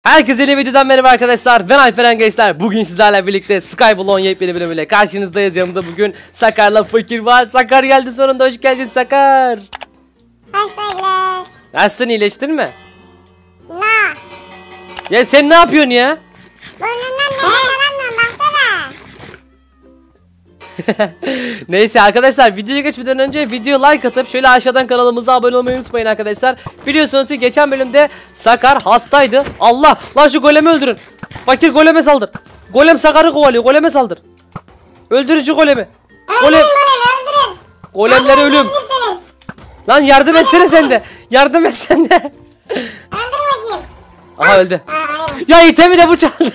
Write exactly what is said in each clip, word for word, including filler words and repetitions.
Herkese yeni videodan merhaba arkadaşlar. Ben Alperen gençler. Bugün sizlerle birlikte Skyblock'un yepyeni bölümüyle karşınızdayız. Yanımda bugün Sakar'la Fakir var. Sakar geldi sonunda. Hoş geldin Sakar. Hoş bulduk. Nasılsın, iyileştin mi? Ne? Ya sen ne yapıyorsun ya? Burnundan nefes alamıyorum baksana. Neyse arkadaşlar, videoya geçmeden önce video like atıp şöyle aşağıdan kanalımıza abone olmayı unutmayın arkadaşlar. Biliyorsunuz ki geçen bölümde Sakar hastaydı. Allah lan, şu golemi öldürün. Fakir goleme saldır. Golem Sakar'ı kovalıyor, goleme saldır. Öldürün şu golemi. Golem. Golemleri ölüm. Lan yardım etsene sen de. Yardım et sen de. Aha öldü. Ya itemi de bu çaldı.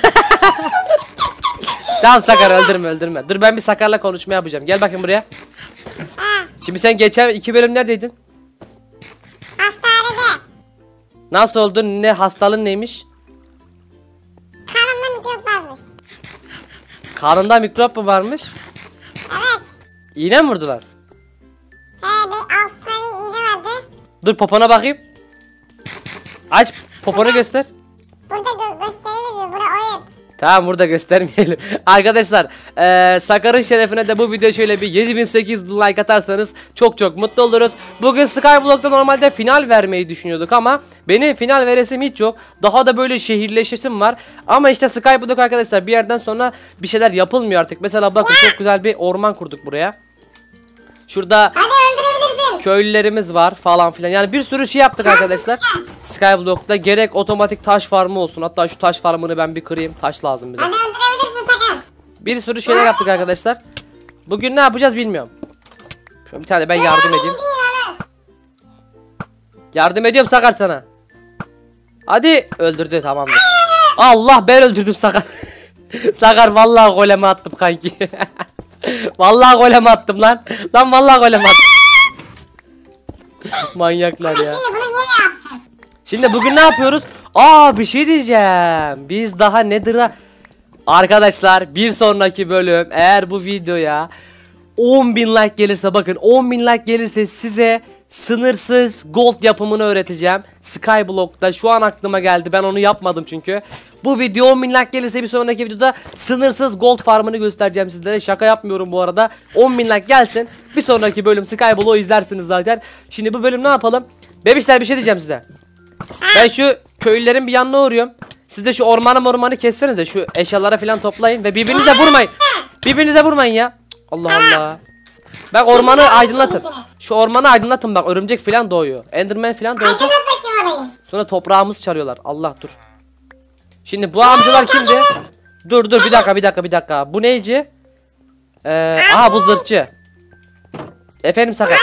Tamam Sakar, öldürme öldürme. Dur ben bir Sakar'la konuşma yapacağım. Gel bakayım buraya. Şimdi sen geçen iki bölüm neredeydin? Hastanede. Nasıl oldun? Ne hastalığın neymiş? Kanımda mikrop varmış. Karnında mikrop mu varmış? Evet. İğne mi vurdular? He bir altı tane iğne vardı. Dur popona bakayım. Aç poponu göster. Burada gö gösterilir. Bura oyun. Tamam, burada göstermeyelim. Arkadaşlar ee, Sakar'ın şerefine de bu video şöyle bir yedi bin sekiz bin like atarsanız çok çok mutlu oluruz. Bugün Skyblock'ta normalde final vermeyi düşünüyorduk ama benim final veresim hiç yok. Daha da böyle şehirleşesim var. Ama işte Skyblock arkadaşlar bir yerden sonra bir şeyler yapılmıyor artık. Mesela bakın, çok güzel bir orman kurduk buraya. Şurada köylülerimiz var falan filan. Yani bir sürü şey yaptık arkadaşlar. Skyblock'ta gerek otomatik taş farmı olsun. Hatta şu taş farmını ben bir kırayım. Taş lazım bize. Bir sürü şeyler yaptık arkadaşlar. Bugün ne yapacağız bilmiyorum. Şöyle bir tane ben yardım edeyim. Yardım ediyorum Sakar sana. Hadi, öldürdü, tamamdır. Allah, ben öldürdüm Sakar. Sakar vallahi goleme attım kanki. Vallahi goleme attım lan. Lan vallahi goleme attım. Manyaklar ya. Şimdi bugün ne yapıyoruz? Aa, bir şey diyeceğim. Biz daha Nether'a arkadaşlar, bir sonraki bölüm eğer bu videoya on bin like gelirse, bakın on bin like gelirse size sınırsız gold yapımını öğreteceğim. Skyblock'ta şu an aklıma geldi, ben onu yapmadım çünkü. Bu video on bin like gelirse bir sonraki videoda sınırsız gold farmını göstereceğim sizlere. Şaka yapmıyorum bu arada. on bin like gelsin, bir sonraki bölüm Skyblock'u izlersiniz zaten. Şimdi bu bölüm ne yapalım? Bebişler, bir şey diyeceğim size. Ben şu köylülerin bir yanına uğruyorum. Siz de şu ormanı ormanı kessenize, şu eşyalara falan toplayın ve birbirinize vurmayın. Birbirinize vurmayın ya. Allah Allah. Bak, ormanı aydınlatın. Şu ormanı aydınlatın, bak örümcek falan doğuyor. Enderman falan doğacak. Sonra toprağımız çalıyorlar. Allah, dur. Şimdi bu amcalar kimdi? Dur dur bir dakika bir dakika bir dakika. Bu neyci? Ee, aha bu zırhçı. Efendim Sakar.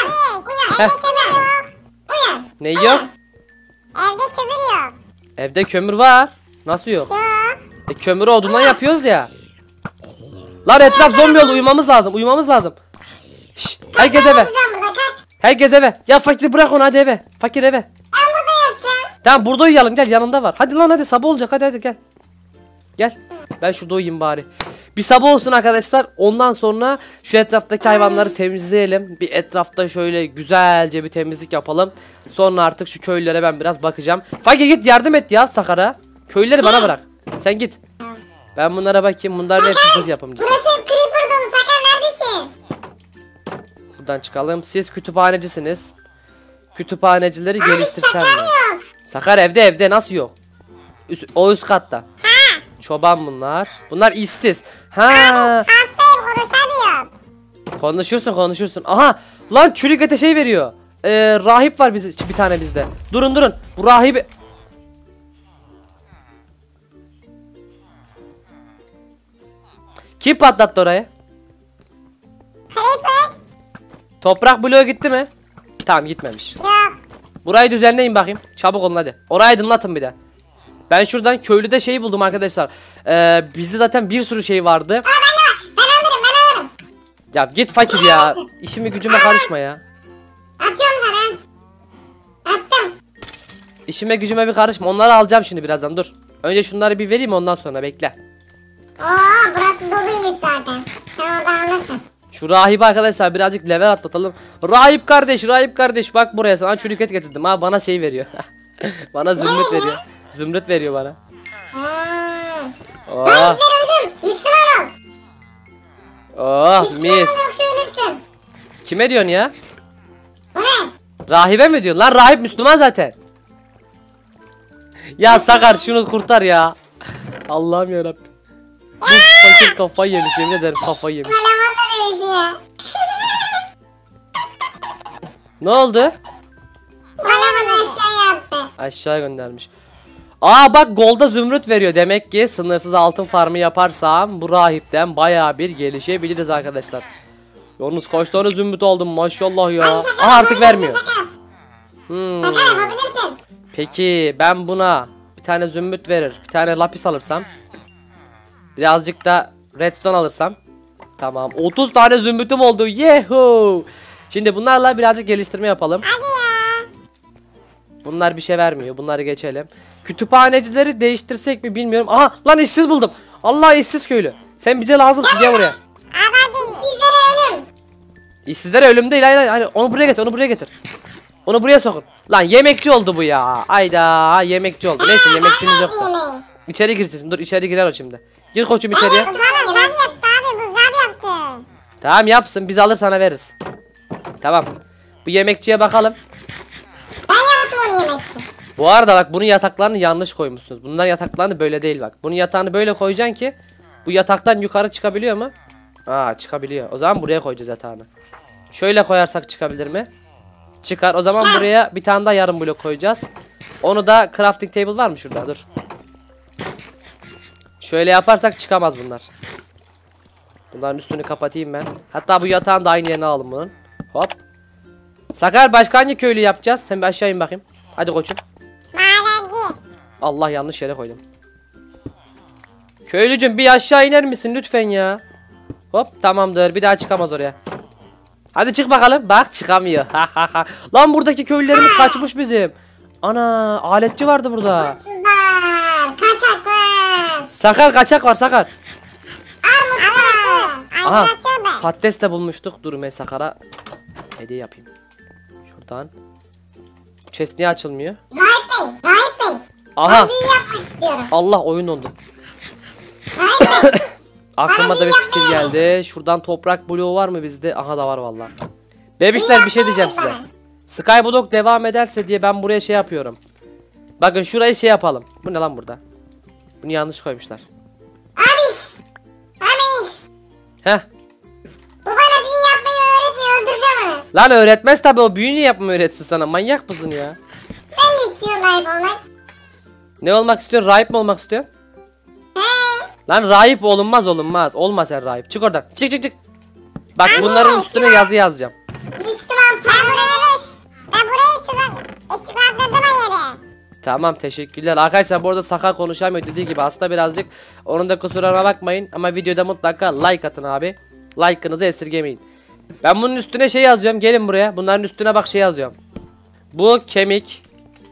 Ne yok? Evde kömür yok. Evde kömür var. Nasıl yok? Yok. E, kömürü odundan yapıyoruz ya. Lan etraf zombi oldu, uyumamız lazım uyumamız lazım. Şşş, herkes eve. Herkes eve. Ya Fakir bırak onu, hadi eve. Fakir eve. Ben burada yapacağım. Tamam, burada uyuyalım, gel, yanımda var. Hadi lan, hadi sabah olacak, hadi hadi gel. Gel. Ben şurada uyuyayım bari. Bir sabah olsun arkadaşlar. Ondan sonra şu etraftaki hayvanları temizleyelim. Bir etrafta şöyle güzelce bir temizlik yapalım. Sonra artık şu köylülere ben biraz bakacağım. Fakir git yardım et ya Sakar'a. Köylüleri bana bırak. Sen git. Ben bunlara bakayım. Bunların hepsi zırh yapımcısı. Burası creeper dolu. Sakar neredesin? Buradan çıkalım. Siz kütüphanecisiniz. Kütüphanecileri geliştirsem mi? Sakar evde evde nasıl yok? Üst, o üst katta. Çoban bunlar. Bunlar işsiz. Ha. Hastayım, konuşamıyorum. Konuşursun konuşursun. Aha. Lan çürük ete şey veriyor. Ee, rahip var biz, bir tane bizde. Durun durun. Bu rahibi. Kim patlattı orayı? Creeper? Toprak bloğu gitti mi? Tamam, gitmemiş. Yok. Burayı düzenleyin bakayım. Çabuk olun hadi. Orayı aydınlatın bir de. Ben şuradan köylüde şeyi buldum arkadaşlar. Ee, bizde zaten bir sürü şey vardı. Aa, ben de var. Ben alırım, ben alırım. Ya git Fakir ya. İşimi gücüme karışma ya. Atıyorum sana. Attım. İşime gücüme bir karışma. Onları alacağım şimdi birazdan, dur. Önce şunları bir vereyim, ondan sonra bekle. Oo, burası doluymuş zaten. Sen orada alırsın. Şu rahibi arkadaşlar birazcık level atlatalım. Rahip kardeş, rahip kardeş, bak buraya sana çürük et getirdim ha, bana şey veriyor. Bana zümrüt veriyor. Zümrüt veriyor bana. Oh, Rahipler öldüm. Müslüman ol. oh Müslüman mis. ol ölürsün. Kime diyorsun ya? Bu ne? Rahibe mi diyorsun? Lan rahip Müslüman zaten. Ya Sakar şunu kurtar ya. Allah'ım yarabbim. Bu fakir kafayı yemiş, yemin ederim kafayı yemiş. Eleman da demiş ya. Ne oldu? Bana bana şey yaptı. Aşağı göndermiş. Aa bak golda zümrüt veriyor. Demek ki sınırsız altın farmı yaparsam bu rahipten bayağı bir gelişebiliriz arkadaşlar. Yalnız kaç tane zümrüt aldım maşallah ya. Aha artık vermiyor. Hmm. Şaka yapabilirsin. Peki ben buna bir tane zümrüt verir, bir tane lapis alırsam, birazcık da redstone alırsam, tamam otuz tane zümrütüm oldu. Yehu. Şimdi bunlarla birazcık geliştirme yapalım. Hadi ya. Bunlar bir şey vermiyor. Bunları geçelim. Kütüphanecileri değiştirsek mi bilmiyorum. Aha lan işsiz buldum. Allah işsiz köylü. Sen bize lazımsın, gel buraya. Abi hadi bizlere ölüm. İşsizlere ölüm değil. Hayır, hayır, hayır. Onu buraya getir, onu buraya getir. Onu buraya sokun. Lan yemekçi oldu bu ya. Ayda yemekçi oldu. Neyse yemekçimiz yoktu. Yemeği. İçeri girsin. Dur içeri girer o şimdi. Gir koçum içeriye. Bu bana zam yaptı abi. Bu zam yaptı. Tamam yapsın. Biz alır sana veririz. Tamam. Bu yemekçiye bakalım. Ben yaptım onu yemekçi. Bu arada bak bunun yataklarını yanlış koymuşsunuz. Bunların yataklarını böyle değil bak. Bunun yatağını böyle koyacaksın ki bu yataktan yukarı çıkabiliyor mu? Aa çıkabiliyor. O zaman buraya koyacağız yatağını. Şöyle koyarsak çıkabilir mi? Çıkar. O zaman buraya bir tane daha yarım blok koyacağız. Onu da crafting table var mı şurada? Dur. Şöyle yaparsak çıkamaz bunlar. Bunların üstünü kapatayım ben. Hatta bu yatağın da aynı yerine alalım bunun. Hop. Sakar başka hangi köylü yapacağız? Sen bir aşağı in bakayım. Hadi koçum. Madenci. Allah yanlış yere koydum. Köylücüm bir aşağı iner misin lütfen ya? Hop tamamdır, bir daha çıkamaz oraya. Hadi çık bakalım. Bak çıkamıyor. Lan buradaki köylülerimiz kaçmış bizim. Ana aletçi vardı burada. Kızlar. Kaçak var. Sakar kaçak var Sakar. Armut var. Aha Aydınlatıyor ben. patates de bulmuştuk. Dur ben Sakar'a hediye yapayım. Şuradan. Bu chest niye açılmıyor? Rahip Bey. Rahip Bey. Aha. Ben büyü yapmak istiyorum. Allah oyun dondu. Rahip Bey. Aklıma da bir fikir geldi. Şuradan toprak bloğu var mı bizde? Aha da var vallahi. Bebişler bir şey diyeceğim size. Skyblock devam ederse diye ben buraya şey yapıyorum. Bakın şurayı şey yapalım. Bu ne lan burada? Bunu yanlış koymuşlar. Abiş. Abiş. Heh. Bu bana büyü yapmayı öğretmiyor. Öldüreceğim onu. Lan öğretmez tabi, o büyüğünü yapma öğretsin sana. Manyak mısın ya? Ben de istiyorum rahip olmak. Ne olmak istiyorsun? Rahip mi olmak istiyorsun? He. Lan rahip olunmaz olunmaz. Olma sen rahip. Çık oradan. Çık çık çık. Bak bunların üstüne yazı yazacağım. Müslüman peygamber. Ben burayı ışıklandırdım yere. Tamam teşekkürler. Arkadaşlar bu arada Sakar konuşamıyor dediği gibi hasta birazcık. Onun da kusuruna bakmayın. Ama videoda mutlaka like atın abi. Like'ınızı esirgemeyin. Ben bunun üstüne şey yazıyorum. Gelin buraya. Bunların üstüne bak şey yazıyorum. Bu kemik.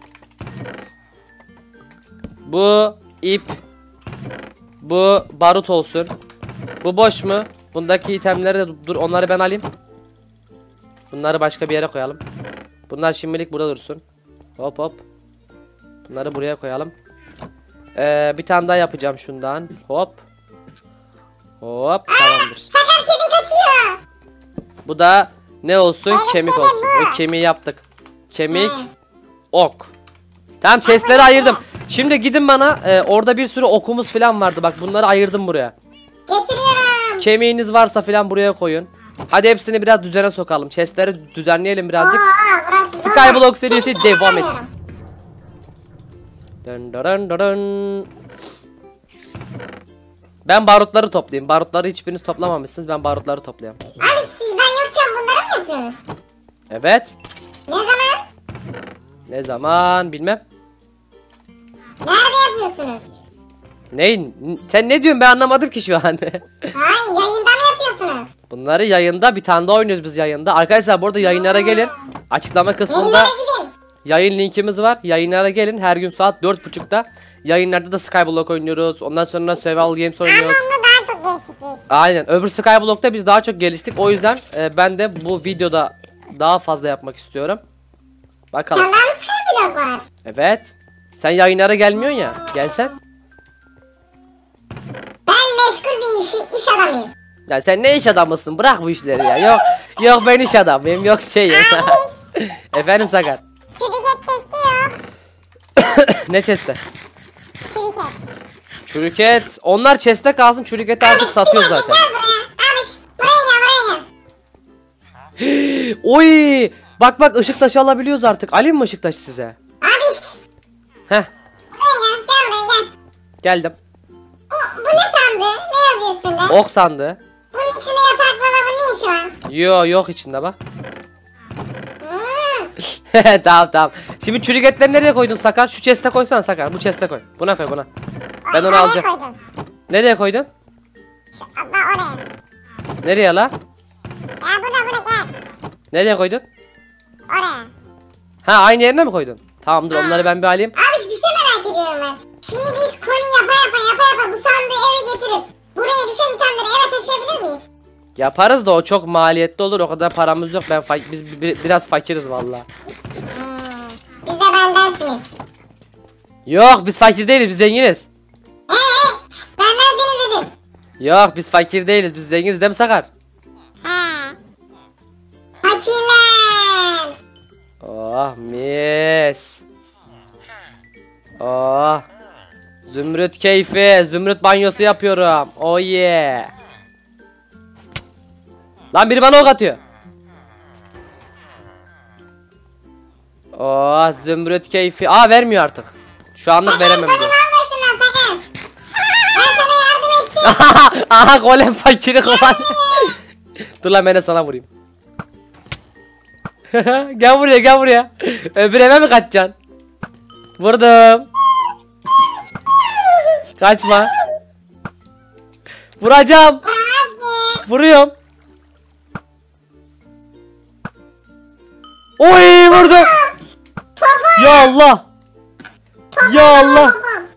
Bu ip. Bu barut olsun. Bu boş mu? Bundaki itemleri de dur, onları ben alayım. Bunları başka bir yere koyalım. Bunlar şimdilik burada dursun. Hop hop. Bunları buraya koyalım. Ee, bir tane daha yapacağım şundan. Hop. Hop tamamdır. Sakar kedi kaçıyor. Bu da ne olsun? Evet, Kemik evet, olsun. bu. Bu kemiği yaptık. Kemik. Ok. Tamam chestleri ayırdım. Şimdi gidin bana e, orada bir sürü okumuz falan vardı. Bak bunları ayırdım buraya. Getiriyorum. Kemiğiniz varsa falan buraya koyun. Hadi hepsini biraz düzene sokalım. Chestleri düzenleyelim birazcık. Aa, burası zor. Skyblock serisi Kedi devam yapamıyorum. etsin. Dın dın dın dın. Ben barutları toplayayım. Barutları hiçbiriniz toplamamışsınız. Ben barutları toplayayım. Abi siz ben yokken bunları mı yapıyorsunuz? Evet. Ne zaman? Ne zaman bilmem. Nerede yapıyorsunuz? Neyin? Sen ne diyorsun ben anlamadım ki şu an. Hayır yayında mı yapıyorsunuz? Bunları yayında bir tane daha oynuyoruz biz yayında. Arkadaşlar bu arada yayınlara gelin. Açıklama kısmında Yayınlara gidin. yayın linkimiz var. Yayınlara gelin. Her gün saat dört buçukta. Yayınlarda da Skyblock oynuyoruz. Ondan sonra Survival Games oynuyoruz. Ama daha çok geliştik. Aynen. Öbür Skyblock'ta biz daha çok geliştik. O yüzden e, ben de bu videoda daha fazla yapmak istiyorum. Bakalım. Senden mi Skyblock var? Evet. Sen yayınlara gelmiyorsun ya. Gelsen. meşgul bir iş, iş adamıyım. Ya sen ne iş adamısın? Bırak bu işleri ya. Yok yok ben iş adamıyım. Yok şey. Efendim Sakar. Çürüket testi yok. Ne chest'te? Çürüket. Çürüket. Onlar chest'te kalsın. Çürüketi artık satıyoruz zaten. Gel buraya. Abi buraya gel buraya gel. Oy! Bak bak ışık taşı alabiliyoruz artık. Alayım mı ışık taşı size? Abi Heh. buraya gel. Gel buraya gel. Geldim. Bu, bu ne sandı? Ne yazıyor üstünde? Ok sandığı. Bunun içinde yatak dolabının ne işi var? Yo yok içinde bak. Hmm. Tamam tamam. Şimdi çürük etleri nereye koydun Sakar? Şu chest'e koysana Sakar. Bu chest'e koy. Buna koy buna. Ben onu Oraya alacağım. koydum. Nereye koydun? Abla oraya. Nereye la? Ya burada burada gel. Nereye koydun? Oraya. Ha aynı yerine mi koydun? Tamamdır onları ben bir alayım. Abi bir şey merak ediyorum ben. Şimdi biz koni yapa yapa yapa yapa bu sandığı eve getirip buraya düşen itemleri eve taşıyabilir miyiz? Yaparız da o çok maliyetli olur. O kadar paramız yok. Ben fa- biz bi- bi- biraz fakiriz valla. Hmm. Biz de bendensiniz. Yok biz fakir değiliz. Biz zenginiz. Eee şşt benden biri dedim. Yok biz fakir değiliz. Biz zenginiz değil mi Sakar? Ha. Fakirler. Oh mis. Oh. Zümrüt keyfi. Zümrüt banyosu yapıyorum. Oh yeah. Lan biri bana ok atıyor. Oh zümrüt keyfi. Aa vermiyor artık. Şu anlık veremem diyor. Benim alma şundan sakın. Ben sana yardım ettim. Aha golem fakiri kovan. Dur lan ben de sana vurayım. Gel buraya gel buraya. Öbür eve mi kaçacaksın? Vurdum. Kaçma. Vuracağım. Hadi. Vuruyorum. Oy vurdum. Ya Allah. Ya Allah.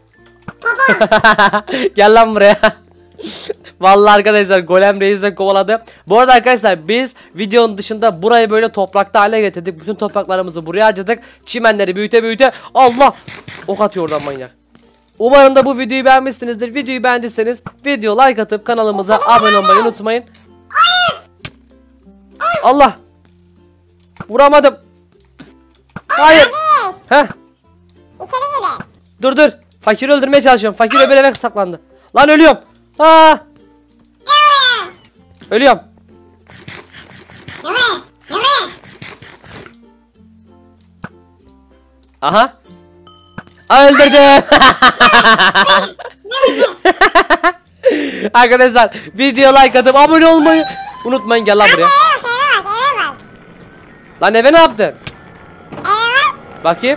Gel lan buraya. Vallahi arkadaşlar Golem Reis de kovaladı. Bu arada arkadaşlar biz videonun dışında burayı böyle toprakta hale getirdik. Bütün topraklarımızı buraya harcadık. Çimenleri büyüte büyüte. Allah. Ok atıyor oradan manyak. Umarım da bu videoyu beğenmişsinizdir. Videoyu beğendiyseniz video like atıp kanalımıza abone olmayı unutmayın. Allah. Vuramadım. Hayır. Heh. İçeri girin. Dur dur. Fakiri öldürmeye çalışıyorum. Fakir öbür eve saklandı. Lan ölüyorum. Aa. Yürü. Ölüyorum. Yürü. Yürü. Aha. Aa, öldürdüm. Arkadaşlar video like atıp abone olmayı unutmayın. Gel lan buraya. Eve bak eve bak eve bak. Lan eve ne yaptın? Eve bak. Bakayım.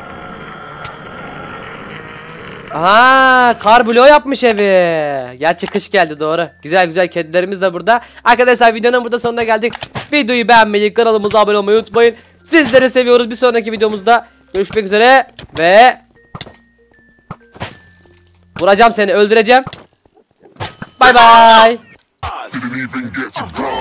Aha, kar bloğu yapmış evi. Gerçi kış geldi doğru. Güzel güzel kedilerimiz de burada. Arkadaşlar videonun burada sonuna geldik. Videoyu beğenmeyi, kanalımıza abone olmayı unutmayın. Sizleri seviyoruz. Bir sonraki videomuzda görüşmek üzere ve vuracağım seni, öldüreceğim. Bay bay. Didn't even get to bronze.